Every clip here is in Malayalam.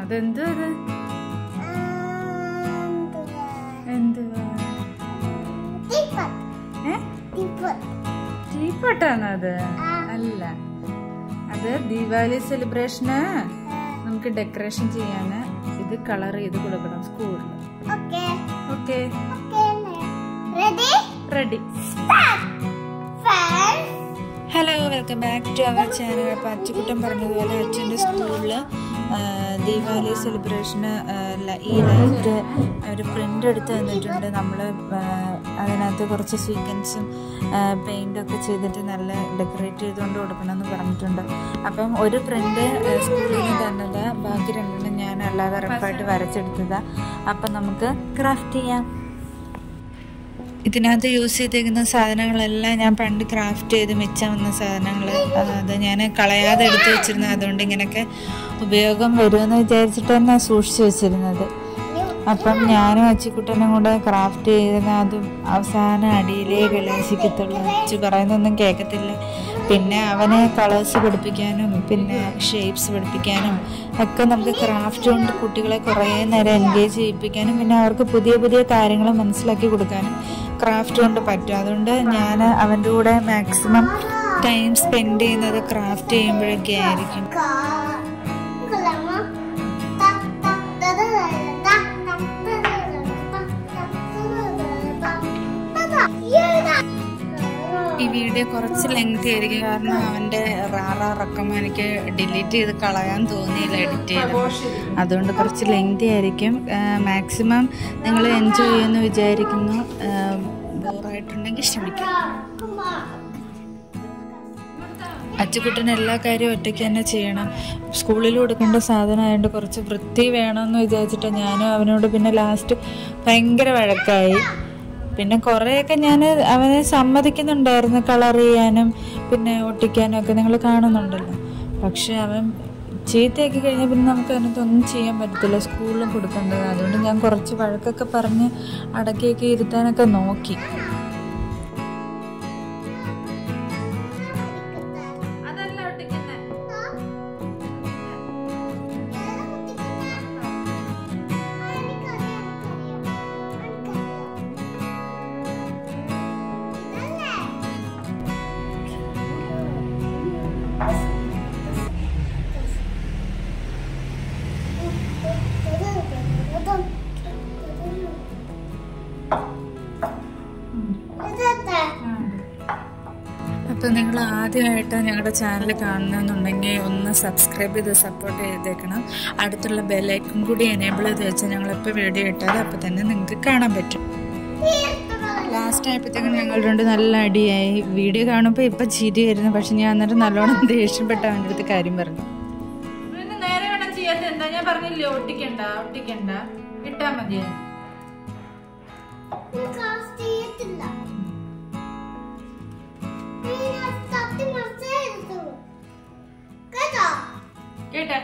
അതെന്തോ അത് എന്തുവാ ടീപ്പോട്ടാണോ അത്? അല്ല, അത് ദീപാവലി സെലിബ്രേഷന് നമുക്ക് ഡെക്കറേഷൻ ചെയ്യാന് ഇത് കളർ ചെയ്ത് കൊടുക്കണം സ്കൂളിൽ. Okay, ready. Hello, welcome back to our channel. അപ്പോൾ അച്ചുകുട്ടൻ പറഞ്ഞതുപോലെ അച്ഛൻ്റെ സ്കൂളിൽ ദീപാവലി സെലിബ്രേഷന് ഈ ലൈറ്റ് ഒരു പ്രിൻ്റ് എടുത്ത് തന്നിട്ടുണ്ട്. നമ്മൾ അതിനകത്ത് കുറച്ച് സ്വീക്കൻസും പെയിൻ്റൊക്കെ ചെയ്തിട്ട് നല്ല ഡെക്കറേറ്റ് ചെയ്തുകൊണ്ട് കൊടുക്കണമെന്ന് പറഞ്ഞിട്ടുണ്ട്. അപ്പം ഒരു പ്രിൻ്റ് സ്കൂളിൽ നിന്ന് തന്നത്, ബാക്കി രണ്ടെണ്ണം ഞാൻ അല്ലാതെ റഫായിട്ട് വരച്ചെടുത്തതാണ്. അപ്പം നമുക്ക് ക്രാഫ്റ്റ് ചെയ്യാം. ഇതിനകത്ത് യൂസ് ചെയ്തിരിക്കുന്ന സാധനങ്ങളെല്ലാം ഞാൻ പണ്ട് ക്രാഫ്റ്റ് ചെയ്ത് മിച്ചം വന്ന സാധനങ്ങൾ. അത് ഞാൻ കളയാതെ എടുത്തു വെച്ചിരുന്നത്. അതുകൊണ്ട് ഇങ്ങനെയൊക്കെ ഉപയോഗം വരുമെന്ന് വിചാരിച്ചിട്ട് തന്നെ സൂക്ഷിച്ചു വെച്ചിരുന്നത്. അപ്പം ഞാനും അച്ചിക്കുട്ടനും കൂടെ ക്രാഫ്റ്റ് ചെയ്യുന്ന അതും അവസാനം അടിയിലേ കലാശിക്കത്തുള്ളൂ. അച്ചു പറയുന്നൊന്നും കേൾക്കത്തില്ല. പിന്നെ അവനെ കളേഴ്സ് പഠിപ്പിക്കാനും പിന്നെ ഷേപ്സ് പഠിപ്പിക്കാനും ഒക്കെ നമുക്ക് ക്രാഫ്റ്റ് കൊണ്ട് കുട്ടികളെ കുറേ നേരം എൻഗേജ് ചെയ്യിപ്പിക്കാനും പിന്നെ അവർക്ക് പുതിയ പുതിയ കാര്യങ്ങൾ മനസ്സിലാക്കി കൊടുക്കാനും ക്രാഫ്റ്റ് കൊണ്ട് പറ്റും. അതുകൊണ്ട് ഞാൻ അവൻ്റെ കൂടെ മാക്സിമം ടൈം സ്പെൻഡ് ചെയ്യുന്നത് ക്രാഫ്റ്റ് ചെയ്യുമ്പോഴൊക്കെ ആയിരിക്കും. ഈ വീഡിയോ കുറച്ച് ലെങ്തി ആയിരിക്കും, കാരണം അവൻ്റെ റാറക്കം എനിക്ക് ഡിലീറ്റ് ചെയ്ത് കളയാൻ തോന്നിയില്ല എഡിറ്റ് ചെയ്ത്. അതുകൊണ്ട് കുറച്ച് ലെങ്തി ആയിരിക്കും. മാക്സിമം നിങ്ങൾ എൻജോയ് ചെയ്യുമെന്ന് വിചാരിക്കുന്നു. ബോറായിട്ടുണ്ടെങ്കിൽ ക്ഷമിക്കും. അച്ചുകുട്ടന് എല്ലാ കാര്യവും ഒറ്റയ്ക്ക് തന്നെ ചെയ്യണം. സ്കൂളിൽ കൊടുക്കേണ്ട സാധനമായതുകൊണ്ട് കുറച്ച് വൃത്തി വേണമെന്ന് വിചാരിച്ചിട്ട് ഞാനും അവനോട് പിന്നെ ലാസ്റ്റ് ഭയങ്കര വഴക്കായി. പിന്നെ കുറേയൊക്കെ ഞാൻ അവനെ സമ്മതിക്കുന്നുണ്ടായിരുന്നു കളർ ചെയ്യാനും പിന്നെ ഒട്ടിക്കാനും ഒക്കെ, നിങ്ങൾ കാണുന്നുണ്ടല്ലോ. പക്ഷെ അവൻ ചീത്തയാക്കി കഴിഞ്ഞാൽ പിന്നെ നമുക്ക് അതിനകത്തൊന്നും ചെയ്യാൻ പറ്റത്തില്ല, സ്കൂളിലും കൊടുക്കേണ്ടത്. അതുകൊണ്ട് ഞാൻ കുറച്ച് വഴക്കൊക്കെ പറഞ്ഞ് അടക്കിയൊക്കെ ഇരുത്താനൊക്കെ നോക്കി. അപ്പോൾ നിങ്ങൾ ആദ്യമായിട്ട് ഞങ്ങളുടെ ചാനൽ കാണണമെന്നുണ്ടെങ്കിൽ ഒന്ന് സബ്സ്ക്രൈബ് ചെയ്ത് സപ്പോർട്ട് ചെയ്തേക്കണം. അടുത്തുള്ള ബെല്ലൈക്കൺ കൂടി എനേബിൾ ചെയ്ത് വെച്ചാൽ ഞങ്ങളെപ്പോൾ വീഡിയോ ഇട്ടാൽ അപ്പോൾ തന്നെ നിങ്ങൾക്ക് കാണാൻ പറ്റും. ലാസ്റ്റ് ആയപ്പോഴത്തേക്കും ഞങ്ങൾ രണ്ട് നല്ല അടിയായി. വീഡിയോ കാണുമ്പോൾ ഇപ്പം ചിരി വരുന്നു, പക്ഷെ ഞാൻ അന്നേരം നല്ലോണം ദേഷ്യപ്പെട്ട അവൻ്റെ അടുത്ത് കാര്യം പറഞ്ഞു. നേരെ വേണം ചെയ്യാത്ത എന്താ ഞാൻ പറഞ്ഞില്ലേ, ഒട്ടിക്കണ്ട ഇട്ടാ മതി. കേട്ടാ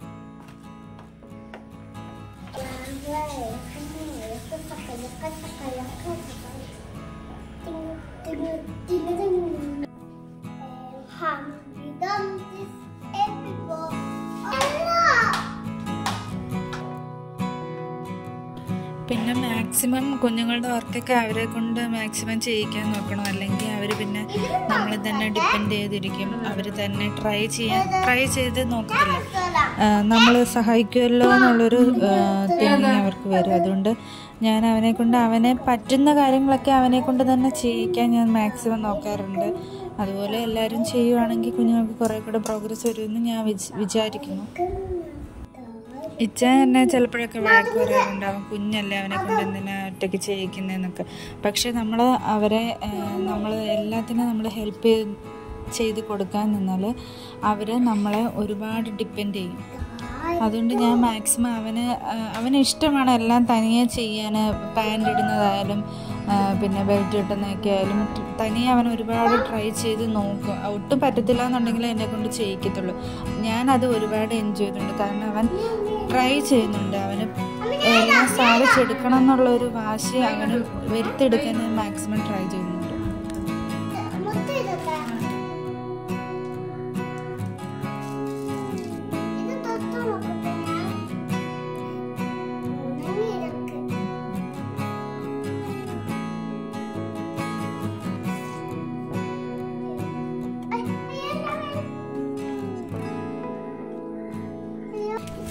പിന്നെ മാക്സിമം കുഞ്ഞുങ്ങളുടെ വർക്കൊക്കെ അവരെ കൊണ്ട് മാക്സിമം ചെയ്യിക്കാൻ നോക്കണം. അല്ലെങ്കിൽ അവർ പിന്നെ നമ്മൾ തന്നെ ഡിപ്പെൻഡ് ചെയ്തിരിക്കും. അവർ തന്നെ ട്രൈ ചെയ്ത് നോക്കത്തില്ല, നമ്മൾ സഹായിക്കുമല്ലോ എന്നുള്ളൊരു തിങ്കിങ് അവർക്ക് വരും. അതുകൊണ്ട് ഞാൻ അവനെ പറ്റുന്ന കാര്യങ്ങളൊക്കെ അവനെ കൊണ്ട് തന്നെ ചെയ്യിക്കാൻ ഞാൻ മാക്സിമം നോക്കാറുണ്ട്. അതുപോലെ എല്ലാവരും ചെയ്യുവാണെങ്കിൽ കുഞ്ഞുങ്ങൾക്ക് കുറേ കൂടെ പ്രോഗ്രസ് വരുമെന്ന് ഞാൻ വിചാരിക്കുന്നു. ഇച്ച എന്നെ ചിലപ്പോഴൊക്കെ വഴക്ക് പറയാറുണ്ട്, അവൻ കുഞ്ഞല്ലേ, അവനെ കൊണ്ട് എന്തിനാ ഒറ്റയ്ക്ക് ചെയ്യിക്കുന്നതെന്നൊക്കെ. പക്ഷെ നമ്മൾ എല്ലാത്തിനും നമ്മൾ ഹെൽപ്പ് ചെയ്ത് കൊടുക്കാൻ നിന്നാൽ അവർ നമ്മളെ ഒരുപാട് ഡിപ്പെൻഡ് ചെയ്യും. അതുകൊണ്ട് ഞാൻ മാക്സിമം അവന് ഇഷ്ടമാണ് എല്ലാം തനിയെ ചെയ്യാൻ. പാൻറ് ഇടുന്നതായാലും പിന്നെ ബെൽറ്റ് ഇട്ടുന്നതൊക്കെ ആയാലും തനിയെ അവൻ ഒരുപാട് ട്രൈ ചെയ്ത് നോക്കും. ഒട്ടും പറ്റത്തില്ല എന്നുണ്ടെങ്കിൽ എന്നെ കൊണ്ട് ചെയ്യിക്കത്തുള്ളൂ. ഞാനത് ഒരുപാട് എൻജോയ് ചെയ്തിട്ടുണ്ട്, കാരണം അവൻ ട്രൈ ചെയ്യുന്നുണ്ട്. അവന് എല്ലാം സാധിച്ചെടുക്കണം എന്നുള്ളൊരു വാശി അവന് വരുത്തിയെടുക്കാൻ ഞാൻ മാക്സിമം ട്രൈ ചെയ്യുന്നുണ്ട്.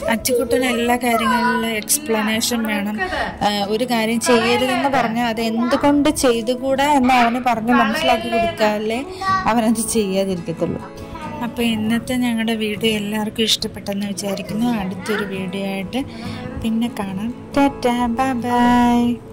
അച്ചുകുട്ടന് എല്ലാ കാര്യങ്ങളിലും എക്സ്പ്ലനേഷൻ വേണം. ഒരു കാര്യം ചെയ്യരുതെന്ന് പറഞ്ഞാൽ അത് എന്തുകൊണ്ട് ചെയ്തുകൂടാ എന്ന് അവന് പറഞ്ഞ് മനസ്സിലാക്കി കൊടുക്കാല്ലേ അവനത് ചെയ്യാതിരിക്കത്തുള്ളൂ. അപ്പോൾ ഇന്നത്തെ ഞങ്ങളുടെ വീഡിയോ എല്ലാവർക്കും ഇഷ്ടപ്പെട്ടെന്ന് വിചാരിക്കുന്നു. അടുത്തൊരു വീഡിയോ ആയിട്ട് പിന്നെ കാണാം. Tata, bye by.